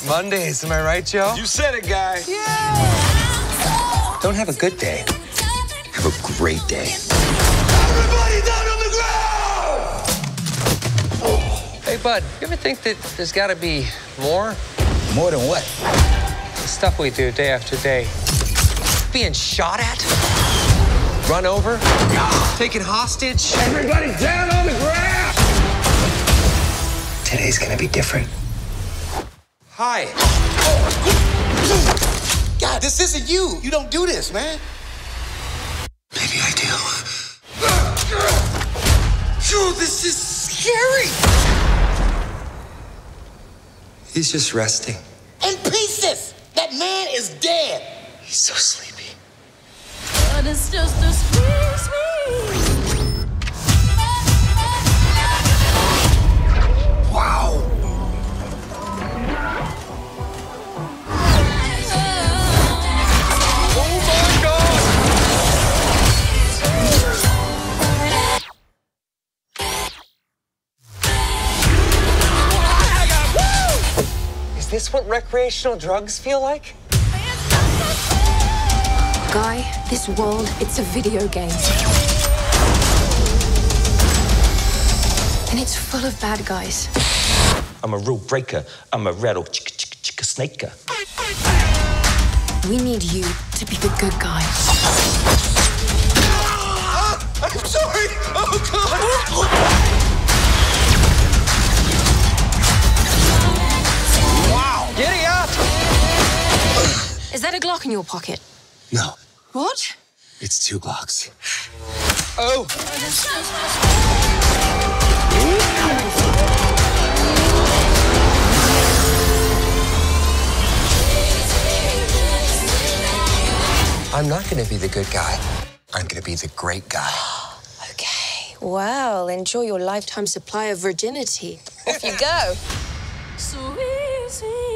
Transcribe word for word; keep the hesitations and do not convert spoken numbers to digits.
Mondays, am I right, Joe? You said it, guy. Yeah! Don't have a good day. Have a great day. Everybody down on the ground! Hey, bud, you ever think that there's got to be more? More than what? The stuff we do day after day. Being shot at? Run over? Taken hostage? Everybody down on the ground! Today's gonna be different. Hi. God, this isn't you. You don't do this, man. Maybe I do. Phew, this is scary. He's just resting. In pieces. That man is dead. He's so sleepy. But it's just a squeeze me. Wow. Oh, my God! Is this what recreational drugs feel like? Guy, this world, it's a video game. And it's full of bad guys. I'm a rule breaker. I'm a rattle chicka chicka chicka snaker. We need you to be the good guy. Ah, I'm sorry. Oh, God. Wow! Giddy up! Is that a Glock in your pocket? No, What? it's two Glocks. Oh! I'm not gonna be the good guy. I'm gonna be the great guy. Okay. Well, enjoy your lifetime supply of virginity. Off you go. So easy.